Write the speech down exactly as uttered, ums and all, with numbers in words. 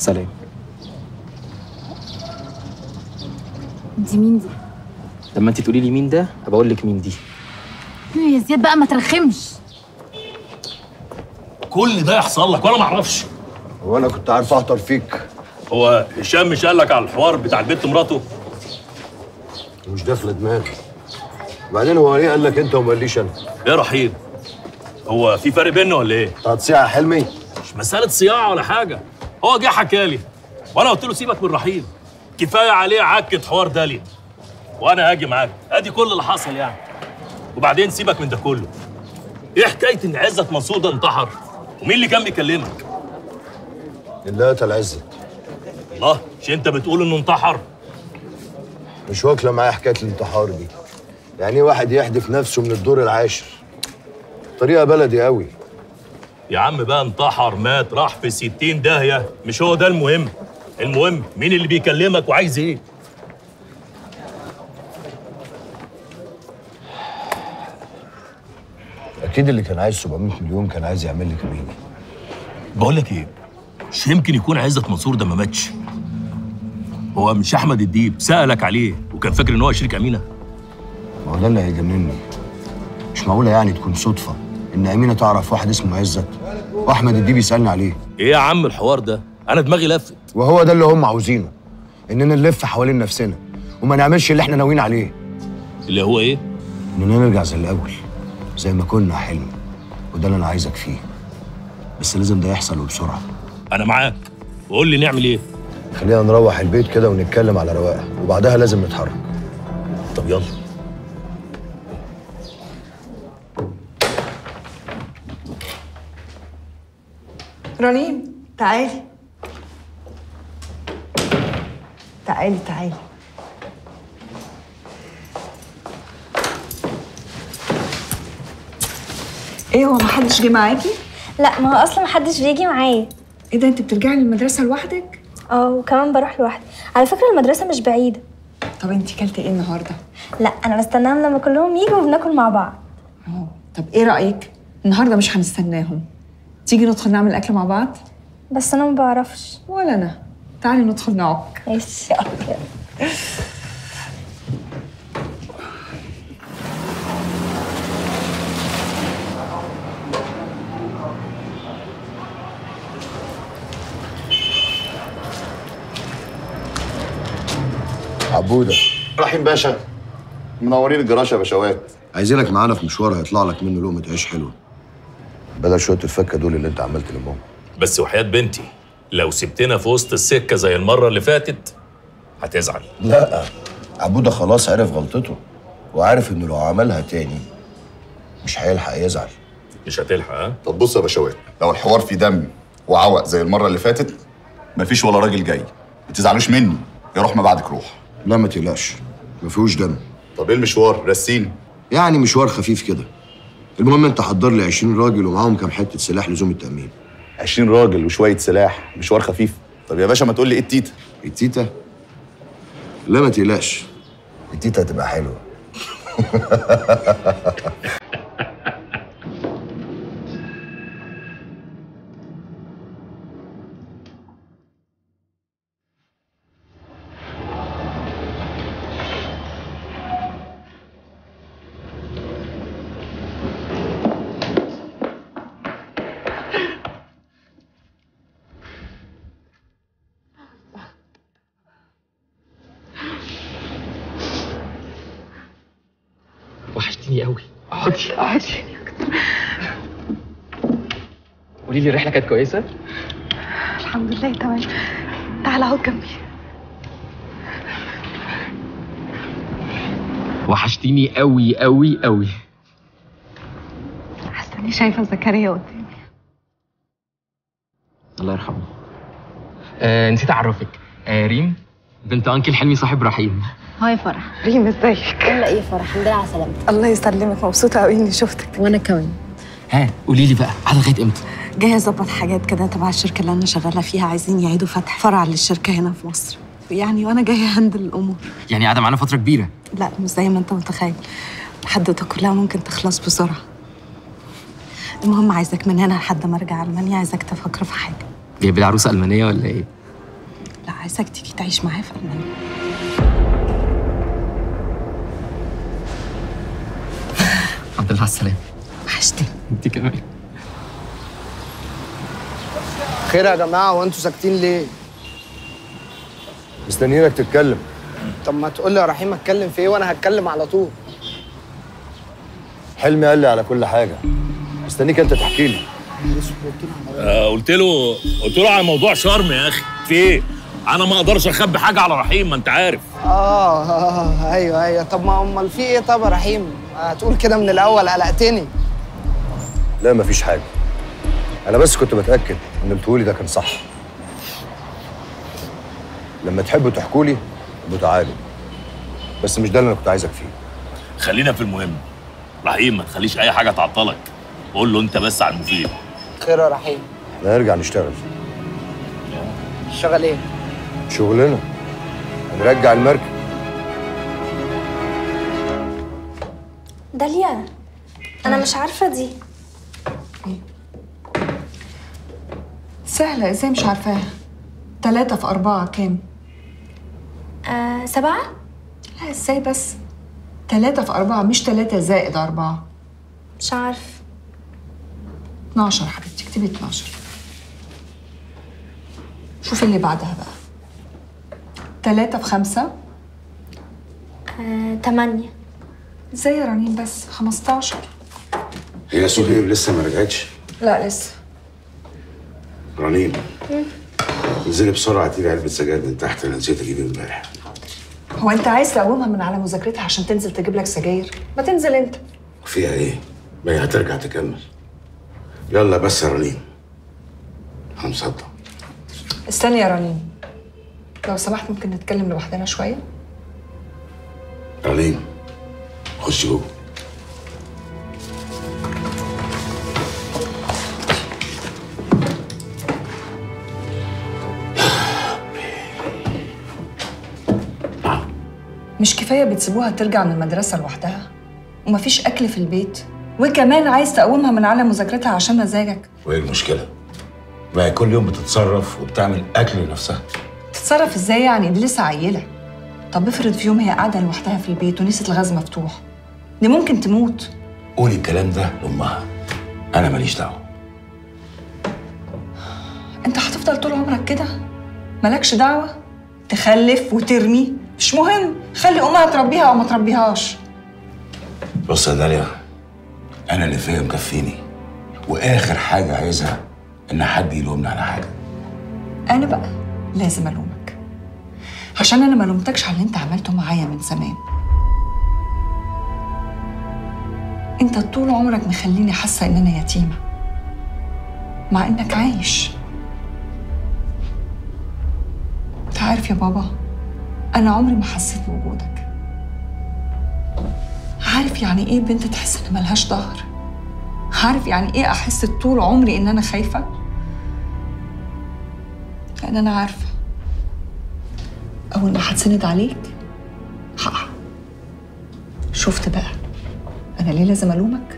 سلام. دي مين دي؟ لما انت تقولي لي مين ده ابقى اقول لك مين دي. يا زياد بقى ما ترخمش. كل ده يحصل لك وانا ما اعرفش؟ هو انا كنت عارف اهطر فيك؟ هو هشام مش قال لك على الحوار بتاع البنت مراته؟ مش داخله دماغي. وبعدين هو ليه قال لك انت وما قاليش انا؟ ايه رحيم؟ هو في فرق بيننا ولا ايه؟ هتصيع يا حلمي؟ مش مساله صياعه ولا حاجه، هو جه حكى لي وانا قلت له سيبك من رحيم، كفايه عليه عكه حوار داليا، وانا هاجي معاك، ادي كل اللي حصل يعني. وبعدين سيبك من ده كله، ايه حكايه ان عزت منصور ده انتحر؟ ومين اللي كان بيكلمك؟ اللي قتل عزت. الله، مش انت بتقول انه انتحر؟ مش واكله معايا حكايه الانتحار دي. يعني ايه واحد يحدف نفسه من الدور العاشر؟ طريقه بلدي قوي. يا عم بقى انتحر، مات، راح في ستين داهيه، مش هو ده المهم. المهم مين اللي بيكلمك وعايز ايه؟ اكيد اللي كان عايز سبعمية مليون كان عايز يعمل لي كمين. بقول لك ايه، مش يمكن يكون عزت منصور ده ما ماتش؟ هو مش احمد الديب سالك عليه وكان فاكر ان هو شريك امينه؟ ما هو ده اللي هيجنني. مش معقوله يعني تكون صدفه ان امينه تعرف واحد اسمه عزت واحمد الديب يسالني عليه. ايه يا عم الحوار ده؟ انا دماغي لفت. وهو ده اللي هم عاوزينه، اننا نلف حوالين نفسنا وما نعملش اللي احنا ناويين عليه. اللي هو ايه؟ اننا نرجع زي الاول، زي ما كنا يا حلمي. وده اللي انا عايزك فيه، بس لازم ده يحصل وبسرعه. انا معاك، وقول لي نعمل ايه؟ خلينا نروح البيت كده ونتكلم على رواقه، وبعدها لازم نتحرك. طب يلا. رنيم تعالي تعالي تعالي. ايه هو محدش جه معاكي؟ لا، ما هو اصلا محدش بيجي معايا. ايه ده، انت بترجعي المدرسه لوحدك؟ اه، وكمان بروح لوحدي. على فكره المدرسه مش بعيده. طب انت كلتي ايه النهارده؟ لا، انا بستناهم لما كلهم يجوا وبناكل مع بعض. اه، طب ايه رايك النهارده مش هنستناهم، تيجي ندخل نعمل اكل مع بعض؟ بس انا ما بعرفش. ولا انا. تعالي ندخل نعك. ماشي. عبوده. رحيم باشا، منورين الجراشه يا باشوات. عايزينك معانا في مشوار هيطلع لك منه لقمه عيش حلوه، بدل شويه الفكه دول اللي انت عمال تلمهم. بس وحياة بنتي لو سبتنا في وسط السكه زي المره اللي فاتت هتزعل. لا، عبوده خلاص عرف غلطته، وعارف انه لو عملها تاني مش هيلحق يزعل. مش هتلحق. ها؟ طب بص يا باشوات، لو الحوار فيه دم وعوق زي المره اللي فاتت مفيش ولا راجل جاي. ما تزعلوش مني، يا روح ما بعدك روح. لا ما تقلقش، ما فيهوش دم. طب ايه المشوار؟ رسين يعني مشوار خفيف كده. المهم انت حضر لي عشرين راجل ومعاهم كام حته سلاح لزوم التامين. عشرين راجل وشويه سلاح، مشوار خفيف. طب يا باشا ما تقول لي ايه التيتا؟ التيتا؟ لا ما تقلقش، التيتا هتبقى حلوه. وحشتيني قوي. اقعدي اقعدي. قولي لي الرحله كانت كويسه؟ الحمد لله تمام. تعالى اقعد جنبي. وحشتيني قوي قوي قوي. حاسه اني شايفه زكريا قدامي. الله يرحمه. آه نسيت اعرفك، آه ريم بنت انكل حلمي صاحب رحيم. هاي فرح. ريم ازيك؟ ولا ايه فرح؟ الحمد لله على سلامتك. الله يسلمك، مبسوطه قوي اني شفتك. وانا كمان. ها قولي لي بقى قاعده لغايه امتى؟ جايه اظبط حاجات كده تبع الشركه اللي انا شغاله فيها، عايزين يعيدوا فتح فرع للشركه هنا في مصر يعني، وانا جايه هندل الامور. يعني قاعده معانا فتره كبيره؟ لا مش زي ما انت متخيل، الحدوته كلها ممكن تخلص بسرعه. المهم عايزك من هنا لحد ما ارجع المانيا، عايزك تفكر في حاجه. جايب لي عروسه المانيه ولا ايه؟ لا عايزاك تيجي تعيش معايا في المانيا. الحمد لله على السلامه. وحشتني. انت كمان. خير يا جماعه، هو انتوا ساكتين ليه؟ مستنيينك تتكلم. طب ما تقول لي يا رحيم اتكلم في ايه وانا هتكلم على طول. حلمي قال لي على كل حاجه، مستنيك انت تحكي لي. آه قلت له قلت له على موضوع شرم يا اخي. في ايه؟ انا ما اقدرش اخبي حاجه على رحيم، ما انت عارف. اه اه ايوه ايوه. طب ما امال في ايه؟ طب يا رحيم هتقول كده من الاول، قلقتني. لا مفيش حاجه، انا بس كنت بتاكد ان اللي بتقولي ده كان صح. لما تحبوا تحكوا لي ابقوا تعالوا، بس مش ده اللي انا كنت عايزك فيه. خلينا في المهم. رحيم ما تخليش اي حاجه تعطلك، قول له انت بس على المفيد. خير يا رحيم. احنا هنرجع نشتغل. تشتغل ايه؟ شغلنا، هنرجع المركب. داليا انا مش عارفه دي. سهلة، ازاي مش عارفاها؟ تلاتة في أربعة كام؟ آه سبعة. لا ازاي بس؟ تلاتة في أربعة مش تلاتة زائد أربعة. مش عارف. اتناشر حبيبتي، اكتبي اتناشر. شوفي اللي بعدها بقى. تلاتة في خمسة. آه تمانية. ازاي يا رنين بس؟ خمستاشر. هي سهير لسه ما رجعتش؟ لا لسه. رنين انزلي بسرعه تجيبي علبه سجاير من تحت، انا نسيت اجيب امبارح. هو انت عايز تقومها من على مذاكرتها عشان تنزل تجيب لك سجاير؟ ما تنزل انت. فيها ايه؟ ما هي هترجع تكمل. يلا بس يا رنين، انا مصدق. استني يا رنين، لو سمحت ممكن نتكلم لوحدنا شويه؟ رنين خشي جوه. مش كفايه بتسيبوها ترجع من المدرسه لوحدها ومفيش اكل في البيت، وكمان عايز تقومها من على مذاكرتها عشان مزاجك؟ وايه المشكله؟ ما هي كل يوم بتتصرف وبتعمل اكل لنفسها. تتصرف ازاي يعني؟ دي لسه عيله. طب افرض في يوم هي قاعده لوحدها في البيت ونسيت الغاز مفتوح، دي ممكن تموت. قولي الكلام ده لامها، انا ماليش دعوه. انت هتفضل طول عمرك كده؟ مالكش دعوه؟ تخلف وترمي مش مهم، خلي امها تربيها او ما تربيهاش. بص يا داليا، انا اللي فيا مكفيني، واخر حاجه عايزها ان حد يلومني على حاجه. انا بقى لازم الومك عشان انا ما لومتكش على اللي انت عملته معايا من زمان. انت طول عمرك مخليني حاسه ان انا يتيمه مع انك عايش. انت عارف يا بابا، انا عمري ما حسيت بوجودك. عارف يعني ايه بنت تحس ان ملهاش ظهر؟ عارف يعني ايه احس طول عمري ان انا خايفه؟ لان انا عارفه اول ما هتسند عليك هقع. شفت بقى انا ليه لازم الومك؟